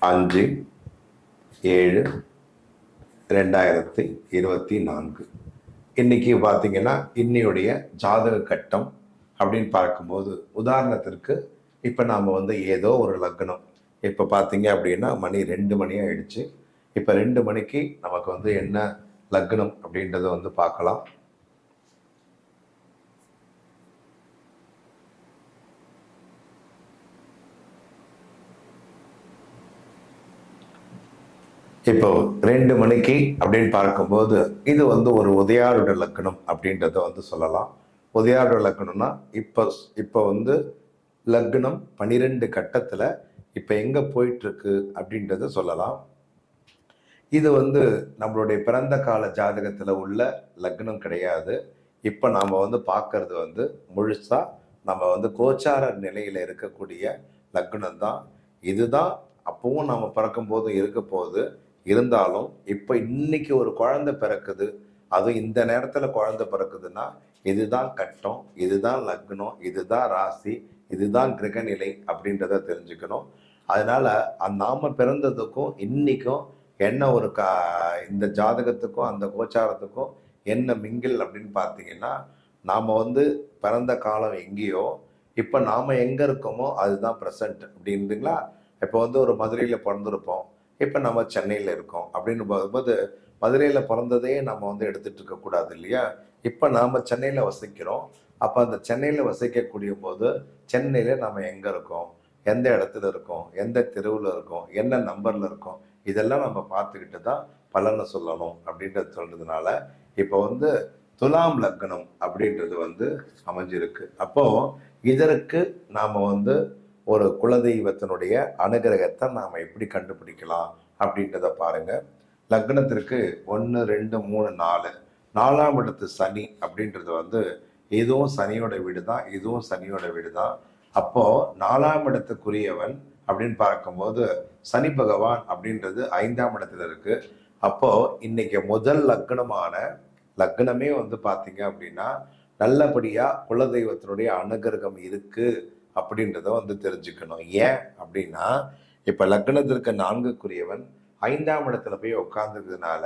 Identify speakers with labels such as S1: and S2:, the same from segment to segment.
S1: 5/7/2024. இன்னைக்கு பார்த்தீங்கன்னா இன்னையுடைய ஜாதக கட்டம் அப்படின்னு பார்க்கும்போது, உதாரணத்திற்கு இப்போ நாம் ஏதோ ஒரு லக்னம், இப்போ பார்த்தீங்க அப்படின்னா மணி 2 மணி ஆயிடுச்சு. இப்போ 2 மணிக்கு நமக்கு என்ன லக்னம் அப்படின்றத பார்க்கலாம். இப்போ 2 மணிக்கு அப்படின்னு பார்க்கும்போது இது ஒரு உதயாருட லக்னம் அப்படின்றத சொல்லலாம். உதயாருட லக்னம்னா இப்போ லக்னம் 12 கட்டத்தில் இப்போ எங்கே போயிட்டுருக்கு அப்படின்றத சொல்லலாம். இது நம்மளுடைய பிறந்த கால ஜாதகத்தில் உள்ள லக்னம் கிடையாது. இப்போ நாம் பார்க்கறது முழுசாக நம்ம கோச்சார நிலையில் இருக்கக்கூடிய லக்னம் தான். இதுதான் அப்பவும் நம்ம பிறக்கும்போது இருக்க போகுது. இருந்தாலும் இப்போ இன்னைக்கு ஒரு குழந்தை பிறக்குது, அதுவும் இந்த நேரத்தில் குழந்தை பிறக்குதுன்னா இதுதான் கட்டம், இதுதான் லக்னம், இதுதான் ராசி, இதுதான் கிரகநிலை அப்படின்றத தெரிஞ்சுக்கணும். அதனால நாம பிறந்ததுக்கும் இன்னைக்கும் என்ன ஒரு இந்த ஜாதகத்துக்கும் அந்த கோச்சாரத்துக்கும் என்ன மிங்கில் அப்படின்னு பார்த்தீங்கன்னா, நாம் பிறந்த காலம் எங்கேயோ இப்போ நாம் எங்கே இருக்கோமோ அதுதான் ப்ரெசண்ட் அப்படின்றீங்களா. இப்போ ஒரு மதுரையில் பிறந்திருப்போம், இப்போ நம்ம சென்னையில் இருக்கோம் அப்படின்னு போகும்போது மதுரையில் பிறந்ததே நம்ம எடுத்துகிட்டு இருக்கக்கூடாது இல்லையா. இப்போ நாம் சென்னையில் வசிக்கிறோம். அப்போ அந்த சென்னையில் வசிக்கக்கூடிய போது சென்னையில் நம்ம எங்கே இருக்கோம், எந்த இடத்துல இருக்கோம், எந்த தெருவில் இருக்கோம், என்ன நம்பரில் இருக்கோம், இதெல்லாம் நம்ம பார்த்துக்கிட்டு தான் பலனை சொல்லணும் அப்படின்றது சொல்றதுனால இப்போ துலாம் லக்னம் அப்படின்றது அமைஞ்சிருக்கு. அப்போது இதற்கு நாம் ஒரு குலதெய்வத்தினுடைய அனுகிரகத்தை நாம் எப்படி கண்டுபிடிக்கலாம் அப்படின்றத பாருங்க. லக்னத்திற்கு 1, 2, 3, 4 4ஆம் இடத்து சனி அப்படின்றது இதுவும் சனியோட வீடு தான், இதுவும் சனியோட வீடு தான். அப்போ 4ஆம் இடத்துக்குரியவன் அப்படின்னு பார்க்கும்போது சனி பகவான் அப்படின்றது 5ஆம் இடத்துல இருக்கு. அப்போ இன்னைக்கு முதல் லக்னமான லக்னமே பார்த்தீங்க அப்படின்னா நல்லபடியா குலதெய்வத்தினுடைய அனுகிரகம் இருக்கு அப்படின்றத தெரிஞ்சுக்கணும். ஏன் அப்படின்னா இப்ப லக்னத்திற்கு 4க்குரியவன் 5ஆம் இடத்துல போய் உட்கார்ந்துக்கிறதுனால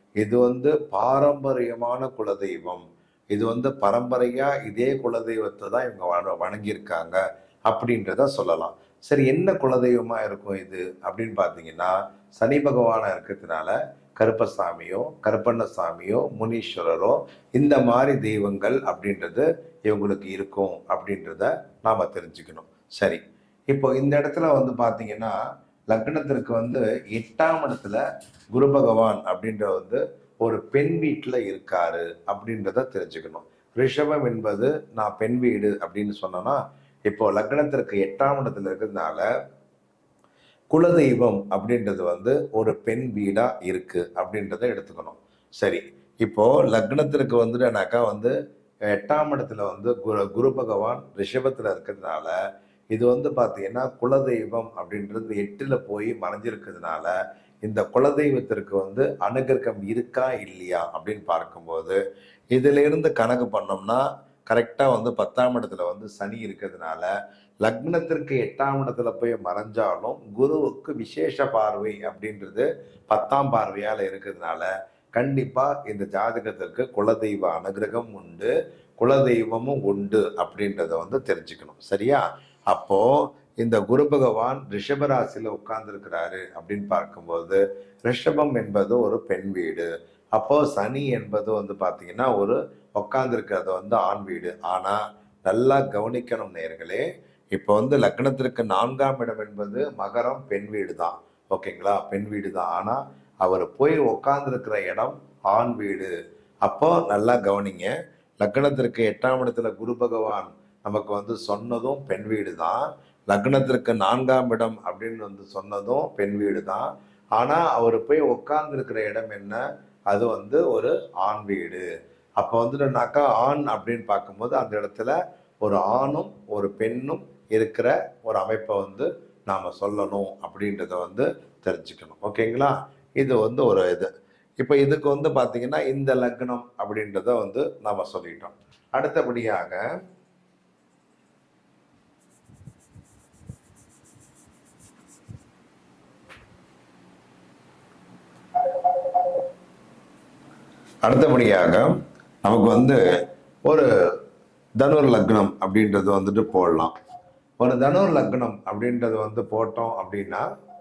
S1: இது பாரம்பரியமான குலதெய்வம். இது பரம்பரையா இதே குலதெய்வத்தை தான் இவங்க வணங்கியிருக்காங்க அப்படின்றத சொல்லலாம். சரி, என்ன குலதெய்வமா இருக்கும் இது அப்படின்னு பார்த்தீங்கன்னா, சனி பகவானா இருக்கிறதுனால கருப்பசாமியோ கருப்பண்ணசாமியோ முனீஸ்வரரோ இந்த மாதிரி தெய்வங்கள் அப்படின்றது இவங்களுக்கு இருக்கும் அப்படின்றத நாம தெரிஞ்சுக்கணும். சரி, இப்போ இந்த இடத்துல பார்த்தீங்கன்னா லக்னத்திற்கு 8ஆம் இடத்துல குரு பகவான் அப்படின்ற ஒரு பெண் வீட்டில் இருக்காரு அப்படின்றத தெரிஞ்சுக்கணும். ரிஷபம் என்பது நான் பெண் வீடு அப்படின்னு சொன்னோன்னா, இப்போ லக்னத்திற்கு 8ஆம் இடத்துல இருக்கிறதுனால குலதெய்வம் அப்படின்றது ஒரு பெண் வீடா இருக்கு அப்படின்றத எடுத்துக்கணும். சரி, இப்போ லக்னத்திற்கு என்னக்கா 8ஆம் இடத்துல குரு பகவான் ரிஷபத்துல இருக்கிறதுனால இது பார்த்தீங்கன்னா குலதெய்வம் அப்படின்றது 8ல் போய் மறைஞ்சிருக்கிறதுனால இந்த குலதெய்வத்திற்கு அனுகிரகம் இருக்கா இல்லையா அப்படின்னு பார்க்கும்போது இதுல இருந்து கணக்கு பண்ணோம்னா கரெக்டாக 10ஆம் இடத்துல சனி இருக்கிறதுனால லக்னத்திற்கு 8ஆம் இடத்துல போய் மறைஞ்சாலும் குருவுக்கு விசேஷ பார்வை அப்படின்றது 10ஆம் பார்வையால் இருக்கிறதுனால கண்டிப்பா இந்த ஜாதகத்திற்கு குலதெய்வ அனுகிரகம் உண்டு, குலதெய்வமும் உண்டு அப்படின்றத தெரிஞ்சுக்கணும். சரியா? அப்போ இந்த குரு பகவான் ரிஷபராசியில உட்கார்ந்துருக்கிறாரு அப்படின்னு பார்க்கும்போது ரிஷபம் என்பது ஒரு பெண் வீடு. அப்போ சனி என்பது பார்த்தீங்கன்னா ஒரு உட்கார்ந்துருக்கிறது ஆண் வீடு. ஆனா நல்லா கவனிக்கணும் நேயர்களே, இப்போ லக்னத்திற்கு 4ஆம் இடம் என்பது மகரம், பெண் வீடு தான். ஓகேங்களா, பெண் வீடு தான். ஆனா அவர் போய் உட்கார்ந்துருக்கிற இடம் ஆண் வீடு. அப்போ நல்லா கவனிங்க, லக்னத்திற்கு 8ஆம் இடத்துல குரு பகவான் நமக்கு சொன்னதும் பெண் வீடு தான். லக்னத்திற்கு 4ஆம் இடம் அப்படின்னு சொன்னதும் பெண் வீடு தான். ஆனா அவர் போய் உட்கார்ந்துருக்கிற இடம் என்ன, அது ஒரு ஆண் வீடு. அப்போ நாக்கா ஆண் அப்படின்னு பார்க்கும்போது அந்த இடத்துல ஒரு ஆணும் ஒரு பெண்ணும் இருக்கிற ஒரு அமைப்பை நாம சொல்லணும் அப்படின்றத தெரிஞ்சுக்கணும். ஓகேங்களா, இது ஒரு இது. இப்போ இதுக்கு பார்த்தீங்கன்னா இந்த லக்னம் அப்படின்றத நாம சொல்லிட்டோம். அடுத்தபடியாக அடுத்தபடியாக நமக்கு வந்து ஒரு தனுர் லக்னம் அப்படின்றது வந்துட்டு போடலாம். ஒரு தனுர் லக்னம் அப்படின்றது வந்து போட்டோம் அப்படின்னா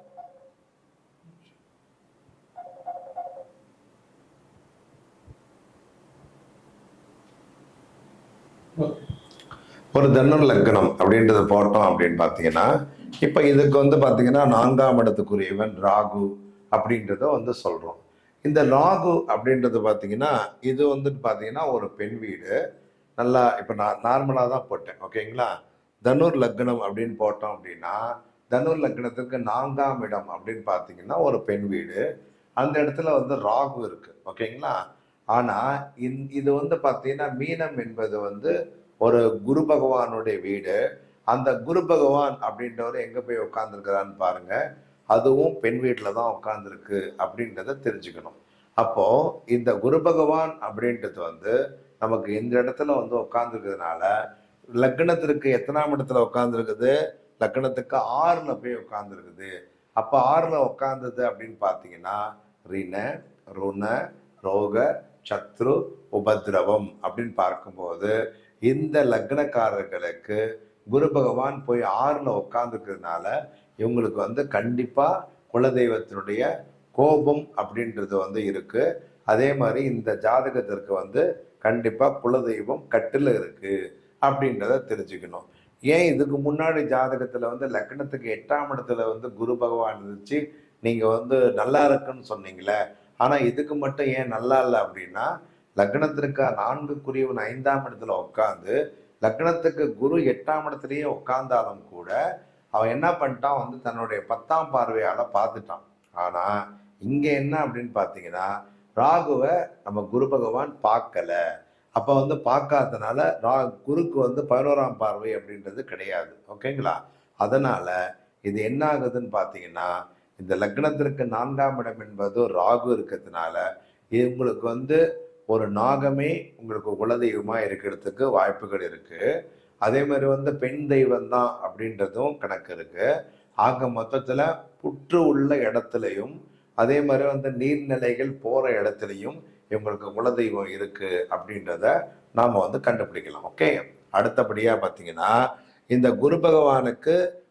S1: ஒரு தனுர் லக்னம் அப்படின்றது போட்டோம் அப்படின்னு பார்த்தீங்கன்னா, இப்போ இதுக்கு வந்து பார்த்தீங்கன்னா 4ஆம் இடத்துக்குரியவன் ராகு அப்படின்றத வந்து சொல்கிறோம். இந்த ராகு அப்படின்றது பார்த்தீங்கன்னா, இது வந்துட்டு பார்த்தீங்கன்னா ஒரு பெண் வீடு. நல்லா இப்போ நான் நார்மலாக தான் போட்டேன். ஓகேங்களா? தனுர் லக்னம் அப்படின்னு போட்டோம் அப்படின்னா, தனுர் லக்னத்திற்கு 4ஆம் இடம் அப்படின்னு பார்த்தீங்கன்னா ஒரு பெண் வீடு. அந்த இடத்துல வந்து ராகு இருக்கு. ஓகேங்களா? ஆனா இது வந்து பார்த்தீங்கன்னா மீனம் என்பது வந்து ஒரு குரு பகவானுடைய வீடு. அந்த குரு பகவான் அப்படின்றவர் எங்க போய் உட்கார்ந்துருக்கிறான்னு பாருங்க. அதுவும் பெண் வீட்டில தான் உட்கார்ந்துருக்கு அப்படின்றத தெரிஞ்சுக்கணும். அப்போ இந்த குரு பகவான் அப்படின்றது வந்து நமக்கு இந்த இடத்துல வந்து உட்கார்ந்துருக்கிறதுனால லக்னத்திற்கு எத்தனாம் இடத்துல உட்கார்ந்துருக்குது? லக்னத்துக்கு 6ல போய் உட்கார்ந்துருக்குது. அப்ப 6ல உட்கார்ந்தது அப்படின்னு பார்த்தீங்கன்னா ரிண, ருண, ரோக, சத்ரு, உபத்ரவம் அப்படின்னு பார்க்கும்போது இந்த லக்னக்காரர்களுக்கு குரு பகவான் போய் 6ல உட்கார்ந்துருக்கிறதுனால இவங்களுக்கு வந்து கண்டிப்பா குலதெய்வத்தினுடைய கோபம் அப்படின்றது வந்து இருக்கு. அதே மாதிரி இந்த ஜாதகத்திற்கு வந்து கண்டிப்பா குலதெய்வம் கட்டுல இருக்கு அப்படின்றத தெரிஞ்சுக்கணும். ஏன் இதுக்கு முன்னாடி ஜாதகத்துல வந்து லக்னத்துக்கு 8ஆம் இடத்துல வந்து குரு பகவான் இருந்துச்சு, நீங்க வந்து நல்லா இருக்குன்னு சொன்னீங்களே, ஆனா இதுக்கு மட்டும் ஏன் நல்லா இல்லை அப்படின்னா, லக்னத்திற்கு 4க்குரியவன் 5ஆம் இடத்துல உட்காந்து லக்னத்துக்கு குரு 8ஆம் இடத்துலயே உட்கார்ந்தாலும் கூட அவன் என்ன பண்ணிட்டான் வந்து தன்னுடைய 10ஆம் பார்வையால பார்த்துட்டான். ஆனா இங்க என்ன அப்படின்னு பார்த்தீங்கன்னா, ராகுவை நம்ம குரு பகவான் பார்க்கல. அப்ப வந்து பார்க்காதனால குருக்கு வந்து 11ஆம் பார்வை அப்படின்றது கிடையாது. ஓகேங்களா? அதனால இது என்ன ஆகுதுன்னு பார்த்தீங்கன்னா, இந்த லக்னத்திற்கு 4ஆம் இடம் என்பது ராகு இருக்கிறதுனால உங்களுக்கு வந்து ஒரு நாகமே உங்களுக்கு குலதெய்வமா இருக்கிறதுக்கு வாய்ப்புகள் இருக்கு. அதே மாதிரி வந்து பெண் தெய்வம் தான் அப்படின்றதும் கணக்கு இருக்கு. ஆக மொத்தத்துல புற்று உள்ள இடத்துலையும் அதே மாதிரி வந்து நீர்நிலைகள் போற இடத்துலையும் இவங்களுக்கு குலதெய்வம் இருக்கு அப்படின்றத நாம வந்து கண்டுபிடிக்கலாம். ஓகே. அடுத்தபடியா பார்த்தீங்கன்னா இந்த குரு பகவானுக்கு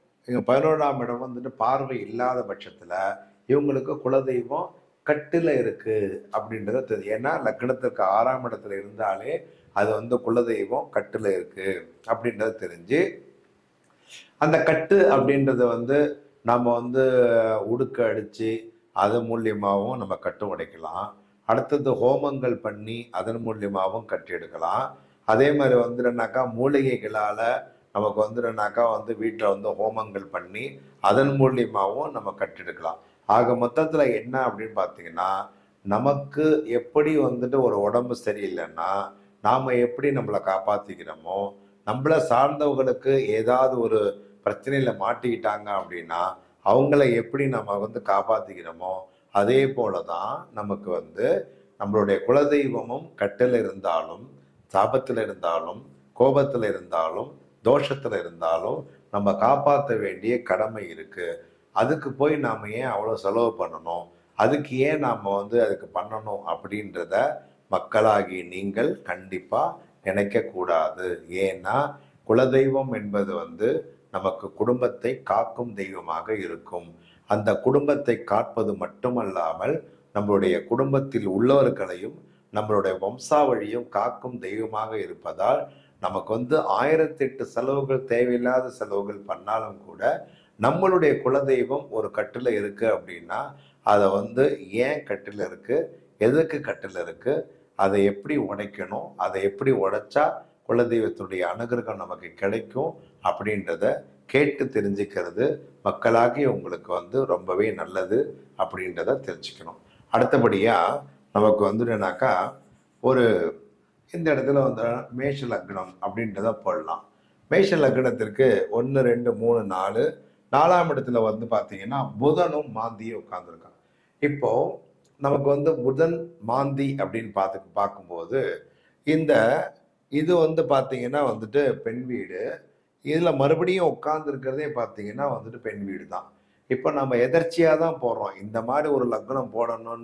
S1: 11ஆம் இடம் வந்துட்டு பார்வை இல்லாத பட்சத்துல இவங்களுக்கு குலதெய்வம் கட்டுல இருக்கு அப்படின்றத தெரியும். ஏன்னா லக்னத்திற்கு 6ஆம் இடத்துல இருந்தாலே அது வந்து குலதெய்வம் கட்டுல இருக்கு அப்படின்றத தெரிஞ்சு அந்த கட்டு அப்படின்றத வந்து நம்ம வந்து உடுக்க அடிச்சு அது மூலியமாகவும் நம்ம கட்டு உடைக்கலாம். அடுத்தது ஹோமங்கள் பண்ணி அதன் மூலியமாகவும் கட்டி எடுக்கலாம். அதே மாதிரி வந்துடுனாக்கா மூலிகைகளால நமக்கு வந்துடுனாக்கா வந்து வீட்டில் வந்து ஹோமங்கள் பண்ணி அதன் மூலியமாகவும் நம்ம கட்டெடுக்கலாம். ஆக மொத்தத்தில் என்ன அப்படின்னு பார்த்தீங்கன்னா, நமக்கு எப்படி வந்துட்டு ஒரு உடம்பு சரியில்லைன்னா நாம் எப்படி நம்மளை காப்பாற்றிக்கிறோமோ, நம்மளை சார்ந்தவங்களுக்கு ஏதாவது ஒரு பிரச்சனையில் மாட்டிக்கிட்டாங்க அப்படின்னா அவங்கள எப்படி நம்ம வந்து காப்பாற்றிக்கிறோமோ அதே போல தான் நமக்கு வந்து நம்மளுடைய குலதெய்வமும் கட்டில் இருந்தாலும் சாபத்தில் இருந்தாலும் கோபத்தில் இருந்தாலும் தோஷத்தில் இருந்தாலும் நம்ம காப்பாற்ற வேண்டிய கடமை இருக்கு. அதுக்கு போய் நாம் ஏன் அவ்வளோ செலவு பண்ணணும், அதுக்கு ஏன் நாம் வந்து அதுக்கு பண்ணணும் அப்படின்றத மக்களாகி நீங்கள் கண்டிப்பாக நினைக்கக்கூடாது. ஏன்னா குலதெய்வம் என்பது வந்து நமக்கு குடும்பத்தை காக்கும் தெய்வமாக இருக்கும். அந்த குடும்பத்தை காப்பது மட்டுமல்லாமல் நம்மளுடைய குடும்பத்தில் உள்ளவர்களையும் நம்மளுடைய வம்சாவழியும் காக்கும் தெய்வமாக இருப்பதால் நமக்கு வந்து 1008 செலவுகள் தேவையில்லாத செலவுகள் பண்ணாலும் கூட நம்மளுடைய குலதெய்வம் ஒரு கட்டில் இருக்கு அப்படின்னா அதை வந்து ஏன் கட்டில் இருக்கு, எதுக்கு கட்டில் இருக்கு, அதை எப்படி உடைக்கணும், அதை எப்படி உடைச்சா குலதெய்வத்துடைய அனுகிரகம் நமக்கு கிடைக்கும் அப்படின்றத கேட்டு தெரிஞ்சுக்கிறது மக்களாகி உங்களுக்கு வந்து ரொம்பவே நல்லது அப்படின்றத தெரிஞ்சுக்கணும். அடுத்தபடியா நமக்கு வந்துனாக்கா ஒரு இந்த இடத்துல வந்து மேஷ லக்னம் அப்படின்றத போடலாம். மேஷ லக்னத்திற்கு 1 2 3 4 4ஆம் இடத்துல வந்து பார்த்தீங்கன்னா புதனும் மாந்தியும் உட்கார்ந்துருக்காங்க. இப்போ நமக்கு வந்து புதன் மாந்தி அப்படின்னு பார்க்கும்போது இந்த இது வந்து பார்த்தீங்கன்னா வந்துட்டு பெண் வீடு. இதில் மறுபடியும் உட்கார்ந்து இருக்கிறதே பார்த்தீங்கன்னா வந்துட்டு பெண் வீடு தான். இப்போ நம்ம எதர்ச்சியாக தான் போடுறோம். இந்த மாதிரி ஒரு லக்னம் போடணும்னு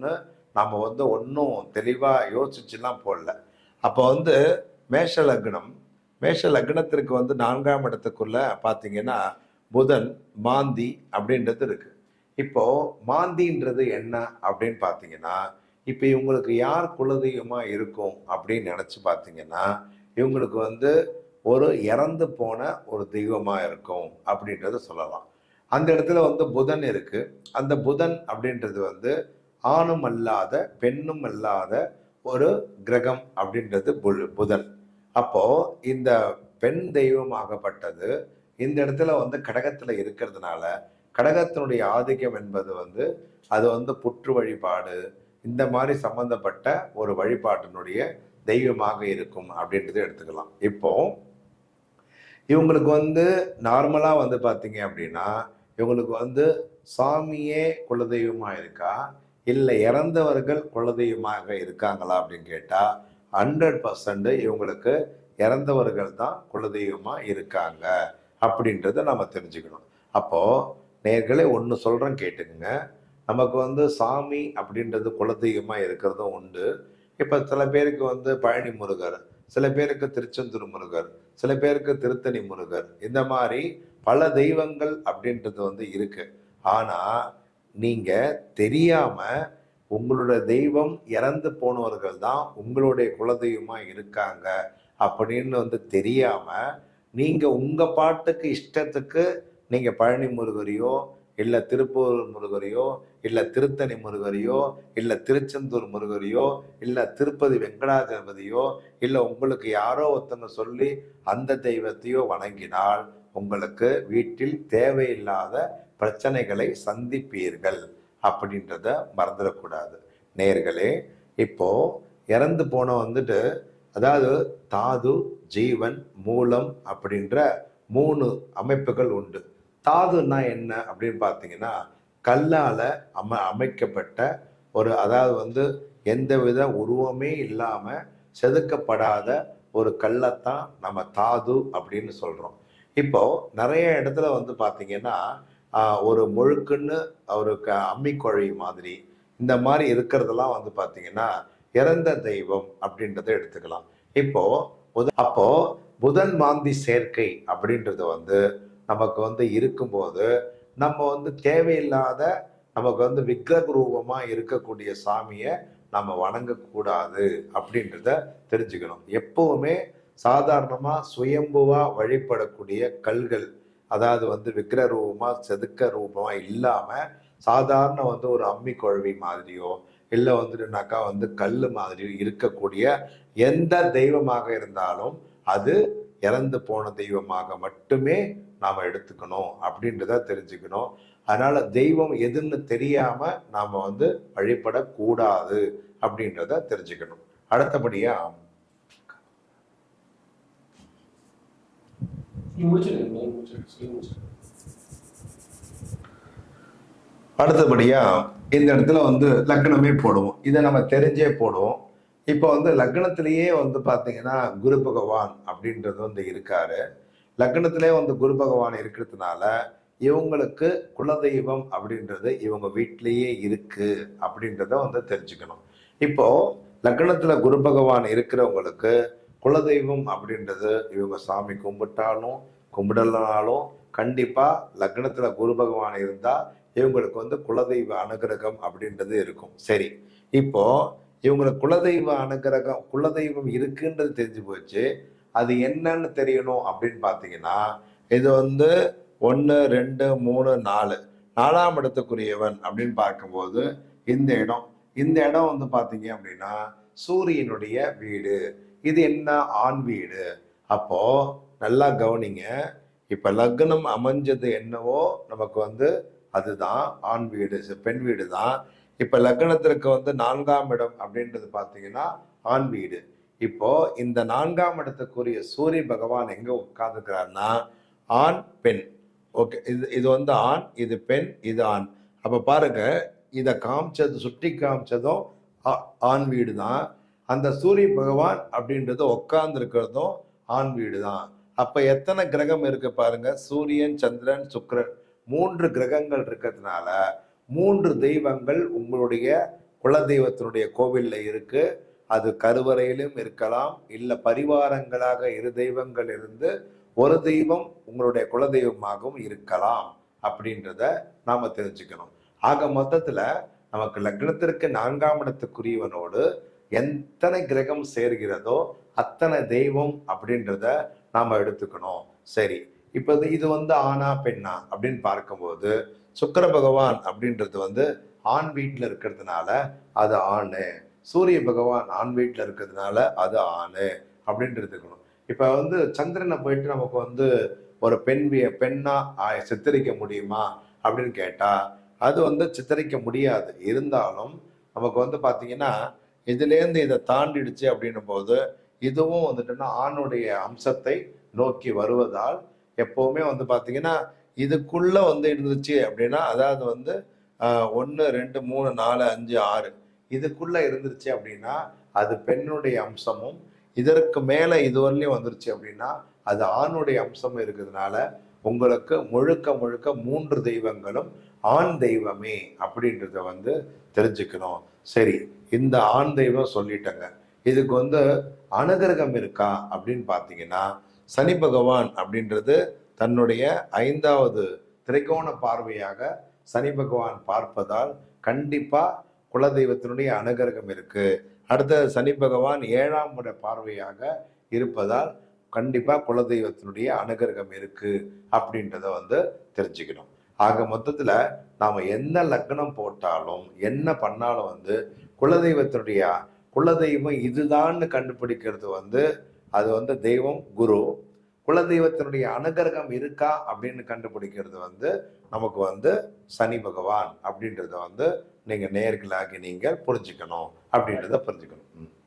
S1: நம்ம வந்து ஒன்றும் தெளிவாக யோசிச்சுலாம் போடல. அப்போ வந்து மேஷ லக்னம், மேஷ லக்னத்திற்கு வந்து 4ஆம் இடத்துக்குள்ள பார்த்தீங்கன்னா புதன் மாந்தி அப்படின்றது இருக்கு. இப்போ மாந்தின்றது என்ன அப்படின்னு பார்த்தீங்கன்னா, இப்போ இவங்களுக்கு யார் குலதெய்வமா இருக்கும் அப்படின்னு நினைச்சு பார்த்தீங்கன்னா, இவங்களுக்கு வந்து ஒரு இறந்து போன ஒரு தெய்வமா இருக்கும் அப்படின்றத சொல்லலாம். அந்த இடத்துல வந்து புதன் இருக்கு. அந்த புதன் அப்படின்றது வந்து ஆணும் அல்லாத பெண்ணும் அல்லாத ஒரு கிரகம் அப்படின்றது புதன். அப்போ இந்த பெண் தெய்வமாகப்பட்டது இந்த இடத்துல வந்து கடகத்துல இருக்கிறதுனால, கடகத்தினுடைய ஆதிக்கம் என்பது வந்து அது வந்து புற்று வழிபாடு இந்த மாதிரி சம்பந்தப்பட்ட ஒரு வழிபாட்டினுடைய தெய்வமாக இருக்கும் அப்படின்றத எடுத்துக்கலாம். இப்போ இவங்களுக்கு வந்து நார்மலா வந்து பார்த்தீங்க அப்படின்னா, இவங்களுக்கு வந்து சாமியே குலதெய்வமா இருக்கா? இல்ல இறந்தவர்கள் குலதெய்வமாக இருக்காங்களா? அப்படின்னு கேட்டா, 100% இவங்களுக்கு இறந்தவர்கள் தான் குலதெய்வமா இருக்காங்க. அப்படின்றத நம்ம தெரிஞ்சுக்கணும். அப்போ நேயர்களே ஒண்ணு சொல்றேன் கேட்டுக்கங்க. நமக்கு வந்து சாமி அப்படின்றது குலதெய்வமா இருக்கிறதும் உண்டு. இப்ப சில பேருக்கு வந்து பழனி முருகர், சில பேருக்கு திருச்செந்தூர் முருகர், சில பேருக்கு திருத்தணி முருகர். இந்த மாதிரி பல தெய்வங்கள் அப்படின்றது வந்து இருக்கு. ஆனா, நீங்க தெரியாம உங்களோட தெய்வம் இறந்து போனவர்கள் தான் உங்களுடைய குலதெய்வமா இருக்காங்க அப்படின்னு வந்து தெரியாம, நீங்க உங்க பாட்டுக்கு இஷ்டத்துக்கு நீங்க பழனி முருகரையோ, இல்ல திருப்பூர் முருகரையோ, இல்ல திருத்தணி முருகரையோ, இல்ல திருச்செந்தூர் முருகரையோ, இல்ல திருப்பதி வெங்கடாஜலபதியோ, இல்ல உங்களுக்கு யாரோ ஒருத்தங்க சொல்லி அந்த தெய்வத்தையோ வணங்கினால் உங்களுக்கு வீட்டில் தேவையில்லாத பிரச்சனைகளை சந்திப்பீர்கள் அப்படின்றத மறந்துடக்கூடாது. நேயர்களே, இப்போ இறந்து போன வந்துட்டு அதாவது தாது, ஜீவன், மூலம் அப்படின்ற 3 அமைப்புகள் உண்டு. தாதுன்னா என்ன அப்படின்னு பார்த்தீங்கன்னா, கல்லால அமைக்கப்பட்ட ஒரு அதாவது வந்து எந்தவித உருவமே இல்லாம செதுக்கப்படாத ஒரு கல்லத்தான் நம்ம தாது அப்படின்னு சொல்றோம். இப்போ நெறைய இடத்துல வந்து பார்த்தீங்கன்னா, ஒரு முழுக்குன்னு ஒரு அம்மிக்குழி மாதிரி, இந்த மாரி இருக்கிறதெல்லாம் வந்து பார்த்தீங்கன்னா, இறந்த தெய்வம் அப்படின்றத எடுத்துக்கலாம். இப்போ அப்போ புதன் மாந்தி சேர்க்கை அப்படின்றது வந்து நமக்கு வந்து இருக்கும்போது, நம்ம வந்து தேவையில்லாத நமக்கு வந்து விக்கிரக ரூபமா இருக்கக்கூடிய சாமிய நம்ம வணங்கக்கூடாது அப்படின்றத தெரிஞ்சுக்கணும். எப்பவுமே சாதாரணமா சுயம்புவா வழிபடக்கூடிய கல்கள், அதாவது வந்து விக்கிர ரூபமா, செதுக்க ரூபமா இல்லாம, சாதாரண வந்து ஒரு அம்மி குழவி மாதிரியோ, இல்ல வந்துட்டுனாக்கா வந்து கல்லு மாதிரியோ இருக்கக்கூடிய எந்த தெய்வமாக இருந்தாலும், அது இறந்து போன தெய்வமாக மட்டுமே நாம எடுத்துக்கணும் அப்படின்றத தெரிஞ்சுக்கணும். அதனால தெய்வம் எதுன்னு தெரியாம நாம வந்து வழிபடக்கூடாது அப்படின்றத தெரிஞ்சுக்கணும். அடுத்தபடியா அடுத்தபடியா இந்த இடத்துல வந்து லக்னமே போடுவோம். இதை நம்ம தெரிஞ்சே போடுவோம். இப்போ வந்து லக்னத்திலேயே வந்து பார்த்தீங்கன்னா குரு பகவான் அப்படின்றது வந்து இருக்காரு. லக்னத்திலே வந்து குரு பகவான் இருக்கிறதுனால இவங்களுக்கு குலதெய்வம் அப்படின்றது இவங்க வீட்டிலேயே இருக்கு அப்படின்றத வந்து தெரிஞ்சுக்கணும். இப்போ லக்னத்துல குரு பகவான் இருக்கிறவங்களுக்கு குலதெய்வம் அப்படின்றது இவங்க சாமி கும்பிட்டாலும் கும்பிடலனாலும் கண்டிப்பா லக்னத்துல குரு பகவான் இருந்தா இவங்களுக்கு வந்து குலதெய்வ அனுகிரகம் அப்படின்றது இருக்கும். சரி, இப்போ இவங்களுக்கு குலதெய்வ அனுகிரகம் குலதெய்வம் இருக்குன்றது தெரிஞ்சு போச்சு. அது என்னன்னு தெரியணும் அப்படின்னு பார்த்தீங்கன்னா, இது வந்து 1, 2, 3, 4 4ஆம் இடத்துக்குரியவன் அப்படின்னு பார்க்கும்போது இந்த இடம் இந்த இடம் வந்து பார்த்தீங்க அப்படின்னா சூரியனுடைய வீடு. இது என்ன ஆண் வீடு. அப்போ நல்லா கவனிங்க. இப்ப லக்னம் அமைஞ்சது என்னவோ நமக்கு வந்து அதுதான் ஆண் வீடு, பெண் வீடு தான். இப்ப லக்னத்திற்கு வந்து 4ஆம் இடம் அப்படின்றது பார்த்தீங்கன்னா ஆண் வீடு. இப்போ இந்த 4ஆம் இடத்துக்குரிய சூரிய பகவான் எங்க உட்கார்ந்துக்கிறாருன்னா ஆண் பெண். ஓகே, இது இது வந்து ஆண், இது பெண், இது ஆண். அப்ப பாருங்க, இத காமிச்சது சுட்டி காமிச்சதும் ஆண் வீடு தான். அந்த சூரிய பகவான் அப்படின்றது உட்கார்ந்து இருக்கிறதும் ஆண் வீடு தான். அப்ப எத்தனை கிரகம் இருக்கு பாருங்க. சூரியன், சந்திரன், சுக்கிரன் 3 கிரகங்கள் இருக்கிறதுனால 3 தெய்வங்கள் உங்களுடைய குலதெய்வத்தினுடைய கோவில்ல இருக்கு. அது கருவறையிலும் இருக்கலாம், இல்ல பரிவாரங்களாக இரு தெய்வங்கள் இருந்து ஒரு தெய்வம் உங்களுடைய குலதெய்வமாகவும் இருக்கலாம் அப்படின்றத நாம தெரிஞ்சுக்கணும். ஆக மொத்தத்துல நமக்கு லக்னத்திற்கு 4ஆம் இடத்துக்குரியவனோடு எத்தனை கிரகம் சேர்கிறதோ அத்தனை தெய்வம் அப்படின்றத நாம எடுத்துக்கணும். சரி, இப்ப இது ஆணா பெண்ணா அப்படின்னு பார்க்கும்போது சுக்கிர பகவான் அப்படின்றது ஆண் வீட்டுல இருக்கிறதுனால அது ஆணு, சூரிய பகவான் ஆண் வீட்டுல இருக்கிறதுனால அது ஆணு அப்படின்ட்டு இருக்கணும். இப்ப சந்திரனை போயிட்டு நமக்கு ஒரு பெண்ணா சித்தரிக்க முடியுமா அப்படின்னு கேட்டா அது சித்தரிக்க முடியாது. இருந்தாலும் நமக்கு பாத்தீங்கன்னா இதுல இருந்து இதை தாண்டிடுச்சு அப்படின்னும் போது இதுவும் ஆணுடைய அம்சத்தை நோக்கி வருவதால் எப்பவுமே பாத்தீங்கன்னா இதுக்குள்ள இருந்துச்சு அப்படின்னா, அதாவது 1 2 3 4 5 6 இதுக்குள்ள இருந்துருச்சு அப்படின்னா அது பெண்ணுடைய அம்சமும், இதற்கு மேல இதுவரையிலும் வந்துருச்சு அப்படின்னா அது ஆணுடைய அம்சமும் இருக்கிறதுனால உங்களுக்கு முழுக்க முழுக்க 3 தெய்வங்களும் ஆண் தெய்வமே அப்படின்றத தெரிஞ்சுக்கணும். சரி, இந்த ஆண் தெய்வம் சொல்லிட்டங்க. இதுக்கு அனுகிரகம் இருக்கா அப்படின்னு பார்த்தீங்கன்னா, சனி பகவான் அப்படின்றது தன்னுடைய 5வது திரிகோண பார்வையாக சனி பகவான் பார்ப்பதால் கண்டிப்பா குலதெய்வத்தினுடைய அனுகிரகம் இருக்கு. அடுத்த சனி பகவான் 7ஆம் இட பார்வையாக இருப்பதால் கண்டிப்பா குலதெய்வத்தினுடைய அனுகிரகம் இருக்கு அப்படின்றத தெரிஞ்சுக்கணும். ஆக மொத்தத்துல நாம என்ன லக்னம் போட்டாலும் என்ன பண்ணாலும் குலதெய்வத்தினுடைய குலதெய்வம் இதுதான்னு கண்டுபிடிக்கிறது அது தெய்வம் குரு. குலதெய்வத்தினுடைய அனுகிரகம் இருக்கா அப்படின்னு கண்டுபிடிக்கிறது நமக்கு சனி பகவான் அப்படின்றத நீங்க நேர்களாகி நீங்க புரிஞ்சுக்கணும் அப்படின்றத புரிஞ்சுக்கணும்.